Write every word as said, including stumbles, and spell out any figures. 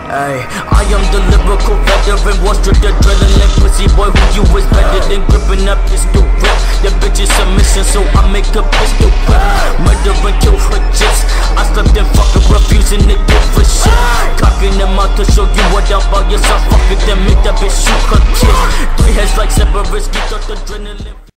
Ay, I am the lyrical veteran, one strict adrenaline pussy boy who you was better than gripping a pistol grip. The bitch is submission, so I make a pistol grip. Murder and kill her chicks. I slept and fucking refusing to give a shit. Cocking them out to show you what out about yourself. Fuck it, then make that bitch shoot her kids. Three heads like Severus, get out the adrenaline.